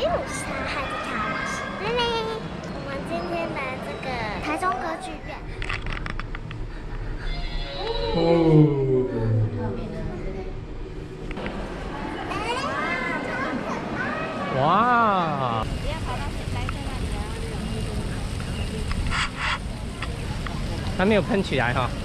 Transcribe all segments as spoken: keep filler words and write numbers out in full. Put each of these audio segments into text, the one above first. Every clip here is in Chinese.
就是他还在跳老师。妹妹，我们今天的这个台中歌剧院。 哦。哇！不要跑到待在那里啊！还没有喷起来哈。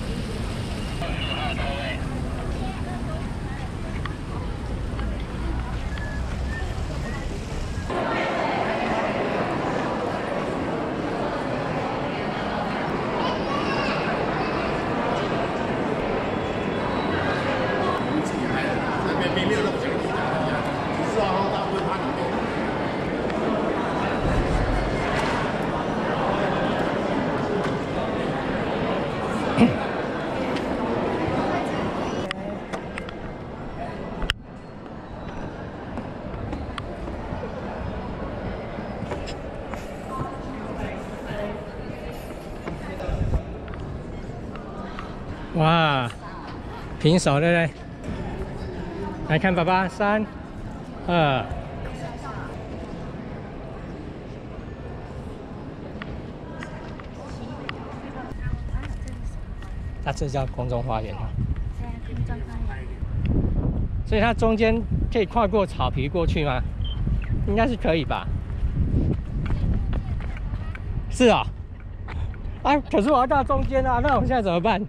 哇，平手对不对？来看爸爸，三、二。它这叫空中花园哈。 对啊，空中花园。 所以它中间可以跨过草皮过去吗？应该是可以吧。是啊。啊，可是我要到中间啊，那我现在怎么办？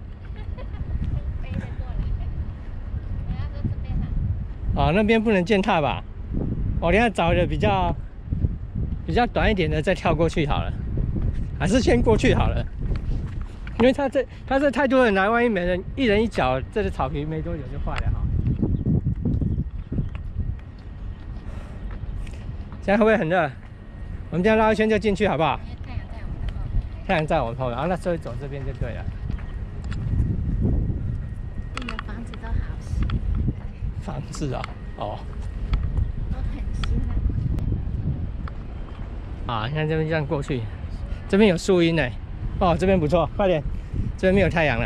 哦，那边不能践踏吧？我等下找一个比较比较短一点的再跳过去好了，还是先过去好了，因为他这他这太多人来，万一每人一人一脚，这个草皮没多久就坏了哈。现在会不会很热？我们这样绕一圈就进去好不好？太阳在我们后面，然后那所以走这边就对了。 你的房子都好新。 房子啊，哦， 都很新啊。啊，你看这边这样过去，这边有树荫呢。哦，这边不错，快点，这边没有太阳了。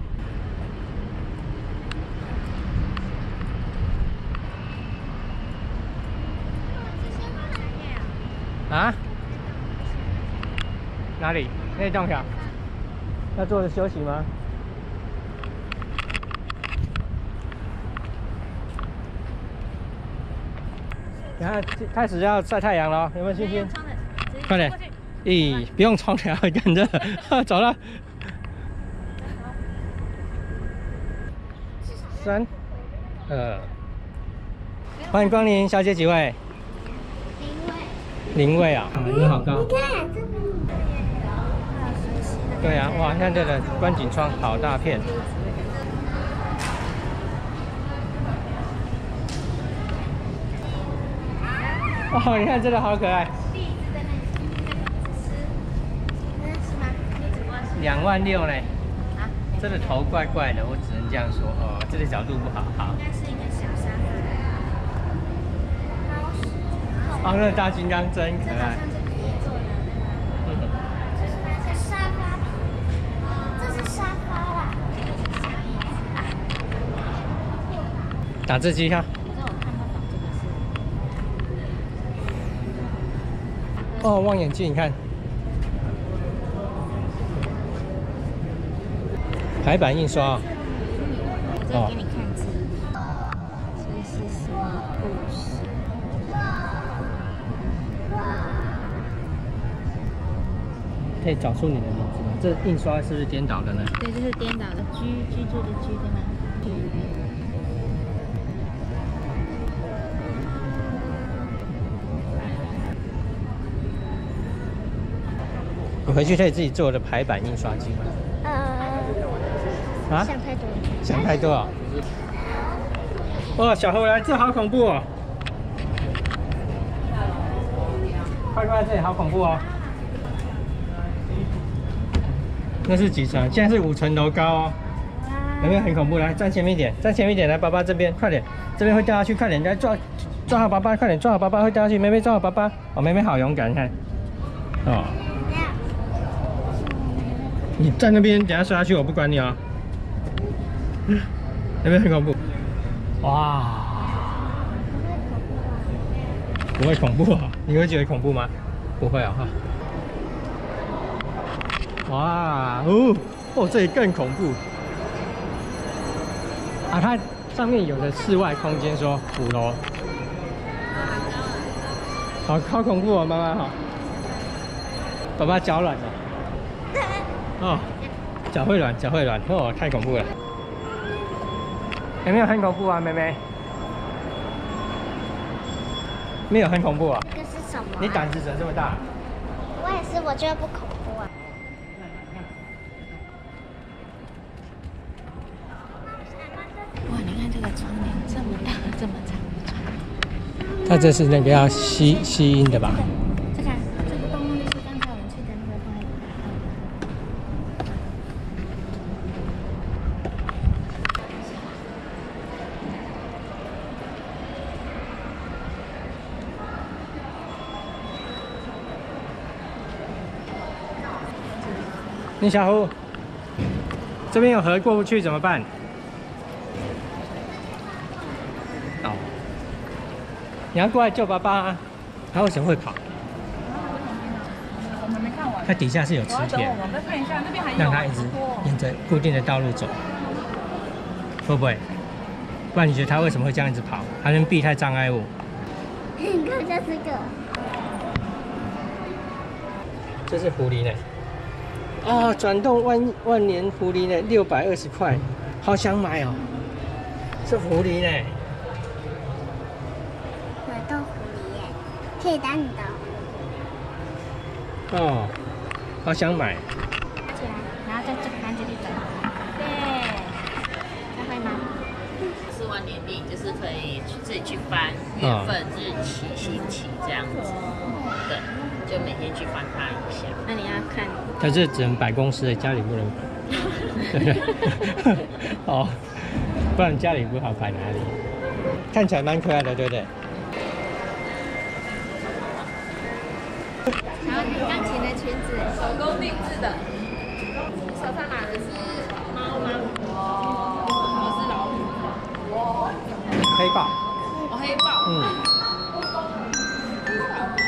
啊？哪里？那栋桥？要坐着休息吗？然后开始要晒太阳了，有没有信心？快点！咦，不用冲了，跟着走了。三、二，欢迎光临，小姐几位？零位。零位啊，你好高。 你看这个。 对啊，哇，看这个观景窗好大片。哦，你看这个好可爱。两万六呢？啊？这个头怪怪的，我只能这样说。哦，这个角度不好。好。 应该是一个小沙发。 哦，那大金刚真可爱。 嗯。这是那个沙发，这是沙发啦。 打字机哈。哦，望远镜，你看，排版印刷。 我再给你看字。这是什么故事？ 可以找出你的名字吗？这印刷是不是颠倒的呢？ 对，这是颠倒的，居居住的居，对吗？居。 你回去可以自己做的排版印刷机吗？ 呃， 啊？ 想太多了。 想太多啊！哇，小猴来，这好恐怖哦！快快，这里好恐怖哦！那是几层？现在是五层楼高哦，有没有很恐怖？来，站前面一点，站前面一点，来，爸爸这边，快点，这边会掉下去，快点，来抓抓好爸爸，快点抓好爸爸，会掉下去，妹妹抓好爸爸，哦，妹妹好勇敢，你看，哦。你站那边，等下摔下去，我不管你啊、哦！那边很恐怖，哇！ 不会恐怖啊？你会觉得恐怖吗？不会啊哈。哇哦哦，这里更恐怖啊！它上面有的室外空间说五楼，好好恐怖哦，妈妈好。爸爸脚软了。哦，脚会软，脚会软，哦，太恐怖了。有没有很恐怖啊，妹妹？没有很恐怖啊。 这是什么、啊？ 你胆子怎么这么大？ 我也是，我觉得不恐怖啊。 哇，你看这个窗帘这么大，这么长的窗。 它这是那个要吸吸音的吧？ 这个这个动物就是刚才我们去的那个动物。 你小胡，这边有河过不去怎么办？哦，你要过来救爸爸啊！他为什么会跑？ 我们没看完。 它底下是有磁铁， 我们再看一下，那边还有。 让它一直沿着固定的道路走，会不会？不然你觉得它为什么会这样一直跑？它能避开障碍物。 你看这是个。 这是狐狸呢。哦，转动万万年狐狸呢，六百二十块，好想买哦。是狐狸呢。 有斗狐狸耶，可以当你的。 哦，好想买。 起来，然后在这个篮子里走。对，它会吗？ 四万年历就是可以去自己去翻月份、日期、星期这样子，对，就每天去翻它一下。 那你要看。 它这只能摆公司的，家里不能摆。对不对？哦，不然家里不好摆哪里？看起来蛮可爱的，对不对？ 然后弹钢琴的裙子， 手工定制的。你手上拿的是猫吗？我是老虎。 黑豹。 我黑豹。 嗯。